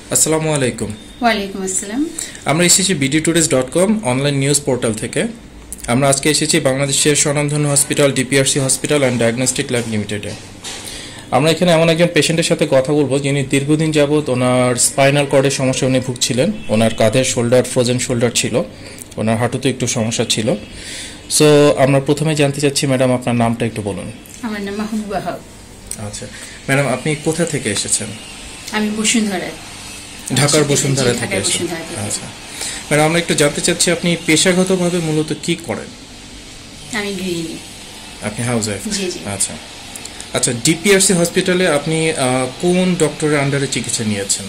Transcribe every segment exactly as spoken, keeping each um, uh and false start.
আসসালামু আলাইকুম। ওয়ালাইকুম আসসালাম। আমরা এসেছি BD todays dot com online news portal থেকে। আমরা আজকে এসেছি বাংলাদেশের স্বনামধন্য hospital DPRC hospital and diagnostic lab লিমিটেডে। আমরা এখানে এমন একজন পেশেন্টের সাথে কথা বলবো যিনি দীর্ঘদিন যাবৎ ওনার স্পাইনাল কর্ডের সমস্যা উনি ভুগছিলেন। ওনার কাঁধের শোল্ডার ফ্রোজেন শোল্ডার ছিল, ওনার হাঁটুতে একটু সমস্যা ছিল। সো আমরা প্রথমে জানতে চাচ্ছি ম্যাডাম আপনার নামটা একটু বলুন। আমার নাম মাহবুবা হক। আচ্ছা ম্যাডাম, আপনি কোথা থেকে এসেছেন? আমি বসুন্ধরা, ঢাকার বসুন্ধরা থেকে এসেছেন। আচ্ছা ম্যাডাম, আমরা একটু জানতে চাচ্ছি আপনি পেশাগতভাবে মূলত কি করেন? আমি গৃহিণী। আপনি হাউস ওয়াইফ? জি জি। আচ্ছা আচ্ছা ডিপিআরসি হসপিটালে আপনি কোন ডক্টরের আন্ডারে চিকিৎসা নিয়েছেন?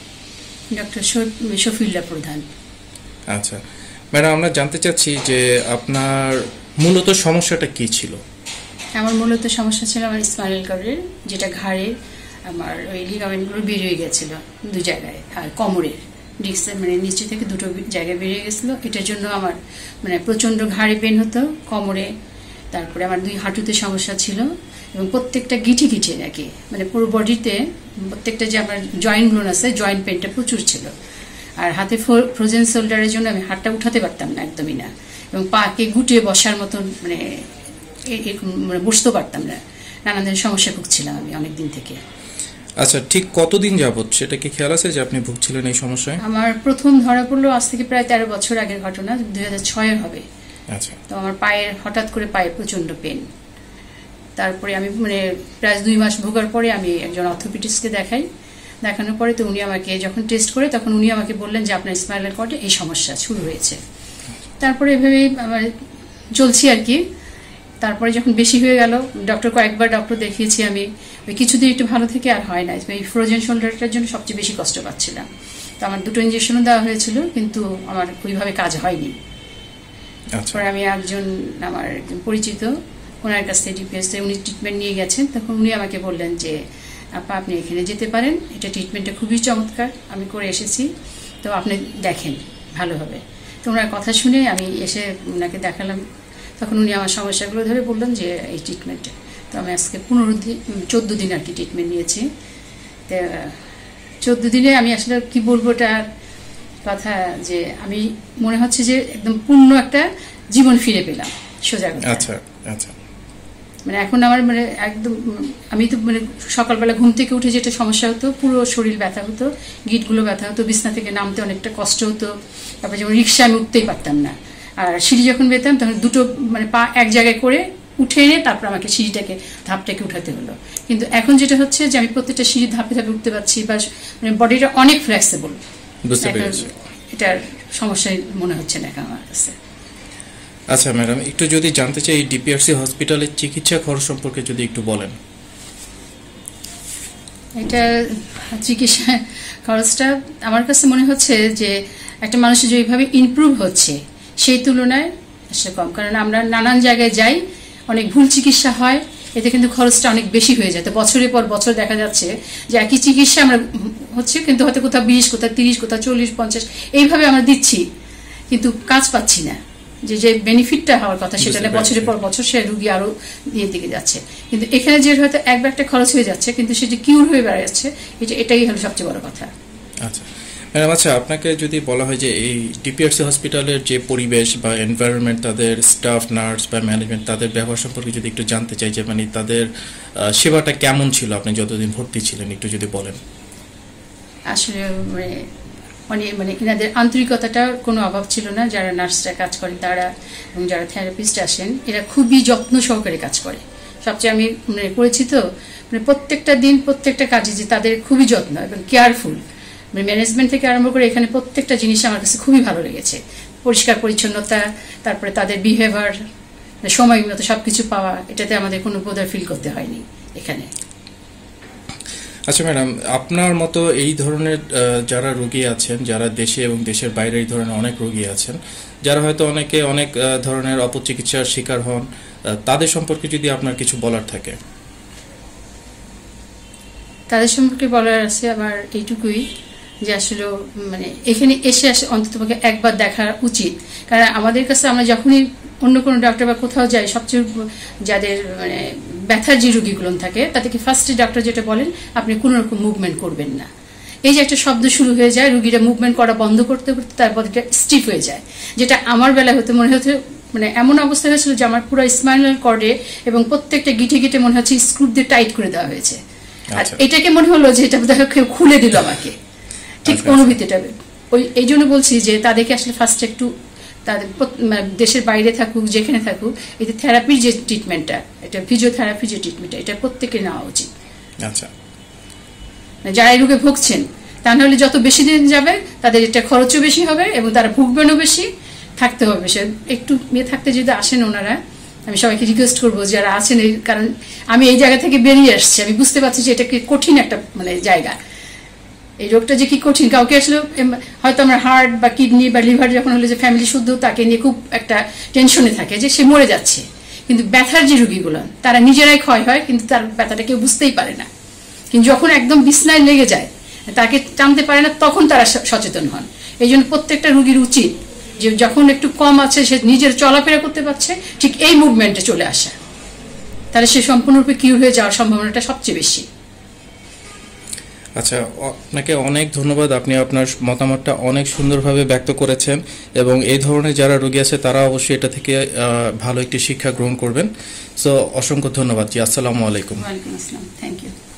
ডক্টর শফিউল্লাহ প্রধান। আচ্ছা ম্যাডাম, আমরা জানতে চাচ্ছি যে আপনার মূলত সমস্যাটা কি ছিল? আমার মূলত সমস্যা ছিল আমার স্পাইনাল কর্ডের, যেটা ঘাড়ের আমার ওই লিগামেন্টগুলো বেরিয়ে গেছিল দু জায়গায়, আর কোমরের ডিস্ক মানে নিচে থেকে দুটো জায়গায় বেরিয়ে গেছিলো। এটার জন্য আমার মানে প্রচণ্ড ঘাড়ে পেন হতো, কোমরে, তারপরে আমার দুই হাঁটুতে সমস্যা ছিল, এবং প্রত্যেকটা গিঠি গিঠি নাকি মানে পুরো বডিতে প্রত্যেকটা যে আমার জয়েন্টগুলো আছে জয়েন্ট পেনটা প্রচুর ছিল। আর হাতে ফ্রোজেন শোল্ডারের জন্য আমি হাতটা উঠাতে পারতাম না, একদমই না, এবং পাকে গুটিয়ে বসার মতন মানে মানে বসতে পারতাম না। নানান ধরনের সমস্যা ভুগছিলাম আমি অনেক দিন থেকে। আচ্ছা ঠিক কতদিন যাবত সেটা কি খেয়াল আছে যে আপনি ভুগছিলেন এই সমস্যায়? আমার প্রথম ধরা পড়লো আজ থেকে প্রায় তেরো বছর আগের ঘটনা, দুই হাজার ছয়ের হবে। আচ্ছা। তো আমার পায়ের হঠাৎ করে পায়ে প্রচন্ড পেন, তারপরে আমি মানে প্রায় দুই মাস ভোগার পরে আমি একজন অর্থোপেডিক্সকে দেখাই। দেখানোর পরে তো উনি আমাকে যখন টেস্ট করে তখন উনি আমাকে বললেন যে আপনার স্পাইনাল কর্ডে এই সমস্যা শুরু হয়েছে। তারপরে এভাবেই আমার চলছি আর কি। তারপরে যখন বেশি হয়ে গেল, ডক্টর কয়েকবার ডক্টর দেখিয়েছি আমি, ওই কিছুদিন একটু ভালো থেকে আর হয় না। এই ফ্রোজেন শোল্ডারটার জন্য সবচেয়ে বেশি কষ্ট পাচ্ছিলাম। তো আমার দুটো ইঞ্জেকশনও দেওয়া হয়েছিল, কিন্তু আমার ওইভাবে কাজ হয়নি। তারপরে আমি একজন আমার একজন পরিচিত ওনার কাছ থেকে ডিপিএসে উনি ট্রিটমেন্ট নিয়ে গেছেন, তখন উনি আমাকে বললেন যে আপা আপনি এখানে যেতে পারেন, এটা ট্রিটমেন্টটা খুবই চমৎকার, আমি করে এসেছি, তো আপনি দেখেন ভালো হবে। তো ওনার কথা শুনে আমি এসে ওনাকে দেখালাম। তখন উনি আমার সমস্যাগুলো ধরে বললেন যে এই ট্রিটমেন্টে। তো আমি আজকে পনেরো দিন চোদ্দ দিন আর কি ট্রিটমেন্ট নিয়েছি। তো চোদ্দ দিনে আমি আসলে কি বলবো এটার কথা, যে আমি মনে হচ্ছে যে একদম পূর্ণ একটা জীবন ফিরে পেলাম সোজা কথা। আচ্ছা আচ্ছা। মানে এখন আমার মানে একদম আমি তো মানে সকালবেলা ঘুম থেকে উঠে যেটা সমস্যা হতো, পুরো শরীর ব্যথা হতো, গিটগুলো ব্যথা হতো, বিছনা থেকে নামতে অনেকটা কষ্ট হতো। তারপরে যেমন রিক্সা আমি উঠতেই পারতাম না, আর সিঁড়ি যখন বেতাম তখন দুটো মানে পা এক জায়গায় করে উঠে এনে তারপর আমাকে সিঁড়িটাকে ধাপটাকে উঠাতে হলো। কিন্তু এখন যেটা হচ্ছে যে আমি প্রত্যেকটা সিঁড়ি ধাপে ধাপে উঠতে পারছি, বা মানে বডিটা অনেক ফ্লেক্সিবল। এটার সমস্যাই মনে হচ্ছে না এখন আমার কাছে। আচ্ছা ম্যাডাম, একটু যদি জানতে চাই এই ডিপিআরসি হসপিটালের চিকিৎসা খরচ সম্পর্কে যদি একটু বলেন। এটা চিকিৎসা খরচটা আমার কাছে মনে হচ্ছে যে একটা মানুষের যেভাবে ইমপ্রুভ হচ্ছে সেই তুলনায় আসলে কম, কারণ আমরা নানান জায়গায় যাই, অনেক ভুল চিকিৎসা হয়, এতে কিন্তু খরচটা অনেক বেশি হয়ে যায়। তো বছরের পর বছর দেখা যাচ্ছে যে একই চিকিৎসা আমরা হচ্ছে, কিন্তু হয়তো কোথাও বিশ, কোথাও তিরিশ, কোথাও চল্লিশ, পঞ্চাশ এইভাবে আমরা দিচ্ছি, কিন্তু কাজ পাচ্ছি না। যে যে বেনিফিটটা হওয়ার কথা সেটা না, বছরের পর বছর সে রুগী আরো নিয়ে দিকে যাচ্ছে। কিন্তু এখানে যে হয়তো একবার একটা খরচ হয়ে যাচ্ছে, কিন্তু সেটা কিউর হয়ে বেড়ে যাচ্ছে, এটা এটাই হলো সবচেয়ে বড় কথা। আচ্ছা ম্যাডাম, আচ্ছা আপনাকে যদি বলা হয় যে এই ডিপিআরসি হসপিটালের যে পরিবেশ বা এনভায়রনমেন্ট, তাদের স্টাফ, নার্স বা ম্যানেজমেন্ট, তাদের ব্যবহার সম্পর্কে যদি একটু জানতে চাই, যে মানে তাদের সেবাটা কেমন ছিল আপনি যতদিন ভর্তি ছিলেন, একটু যদি বলেন। আসলে মানে মানে মানে এনাদের আন্তরিকতাটার কোনো অভাব ছিল না। যারা নার্সরা কাজ করে তারা এবং যারা থেরাপিস্ট আসেন, এরা খুবই যত্ন সহকারে কাজ করে। সবচেয়ে আমি মানে করেছি তো মানে প্রত্যেকটা দিন প্রত্যেকটা কাজে যে তাদের খুবই যত্ন এবং কেয়ারফুল, মানে ম্যানেজমেন্ট থেকে আরম্ভ করে এখানে প্রত্যেকটা জিনিস আমার কাছে খুবই ভালো লেগেছে। পরিষ্কার পরিচ্ছন্নতা, তারপরে তাদের বিহেভিয়ার, সময় মতো সব কিছু পাওয়া, এটাতে আমাদের কোনো বোধহয় ফিল করতে হয়নি এখানে। আচ্ছা ম্যাডাম, আপনার মতো এই ধরনের যারা রোগী আছেন, যারা দেশে এবং দেশের বাইরে এই ধরনের অনেক রোগী আছেন, যারা হয়তো অনেকে অনেক ধরনের অপচিকিৎসার শিকার হন, তাদের সম্পর্কে যদি আপনার কিছু বলার থাকে। তাদের সম্পর্কে বলার আছে আমার এইটুকুই, যে আসলে মানে এখানে এসে আসে অন্ততপক্ষে একবার দেখা উচিত। কারণ আমাদের কাছে আমরা যখনই অন্য কোনো ডক্টর বা কোথাও যাই, সবচেয়ে যাদের মানে ব্যথার যে রোগীগুলো থাকে তাদেরকে ফার্স্টে ডক্টর যেটা বলেন, আপনি কোনো রকম মুভমেন্ট করবেন না। এই যে একটা শব্দ শুরু হয়ে যায়, রুগীরা মুভমেন্ট করা বন্ধ করতে করতে তারপর এটা স্টিফ হয়ে যায়, যেটা আমার বেলায় হতে মনে হতে মানে এমন অবস্থা হয়েছিল যে আমার পুরো স্পাইনাল কর্ডে এবং প্রত্যেকটা গিটে গিটে মনে হচ্ছে স্ক্রু দিয়ে টাইট করে দেওয়া হয়েছে। আর এটাকে মনে হলো যে এটা বোধহয় কেউ খুলে দিল আমাকে, ঠিক অনুভূতিটা। ওই এই জন্য বলছি যে তাদেরকে আসলে ফার্স্ট একটু তাদের দেশের বাইরে থাকুক যেখানে থাকুক, এই যে থেরাপির যে ট্রিটমেন্টটা, এটা ফিজিওথেরাপি যে ট্রিটমেন্টটা, এটা প্রত্যেকে নেওয়া উচিত। আচ্ছা, যারা এই রোগে ভুগছেন তা নাহলে যত বেশি দিন যাবে তাদের এটা খরচও বেশি হবে এবং তারা ভুগবেনও বেশি, থাকতে হবে বেশি। একটু মেয়ে থাকতে যদি আসেন ওনারা, আমি সবাইকে রিকোয়েস্ট করবো যারা আছেন, এই কারণ আমি এই জায়গা থেকে বেরিয়ে আসছি, আমি বুঝতে পারছি যে এটা কি কঠিন একটা মানে জায়গা, এই রোগটা যে কি কঠিন। কাউকে আসলে হয়তো আমার হার্ট বা কিডনি বা লিভার যখন হলে যে ফ্যামিলি শুদ্ধ তাকে নিয়ে খুব একটা টেনশনে থাকে যে সে মরে যাচ্ছে, কিন্তু ব্যথার যে রোগীগুলো তারা নিজেরাই ক্ষয় হয়, কিন্তু তার ব্যথাটা কেউ বুঝতেই পারে না। কিন্তু যখন একদম বিছনায় লেগে যায়, তাকে টানতে পারে না, তখন তারা সচেতন হন। এই জন্য প্রত্যেকটা রোগীর উচিত যে যখন একটু কম আছে, সে নিজের চলাফেরা করতে পারছে, ঠিক এই মুভমেন্টে চলে আসা, তাহলে সে সম্পূর্ণরূপে কিউর হয়ে যাওয়ার সম্ভাবনাটা সবচেয়ে বেশি। আচ্ছা, আপনাকে অনেক ধন্যবাদ। আপনি আপনার মতামতটা অনেক সুন্দরভাবে ব্যক্ত করেছেন এবং এই ধরনের যারা রোগী আছে তারা অবশ্যই এটা থেকে ভালো একটি শিক্ষা গ্রহণ করবেন। সো অসংখ্য ধন্যবাদ জি। আসসালামু আলাইকুম। ওয়ালাইকুম আসসালাম, থ্যাংক ইউ।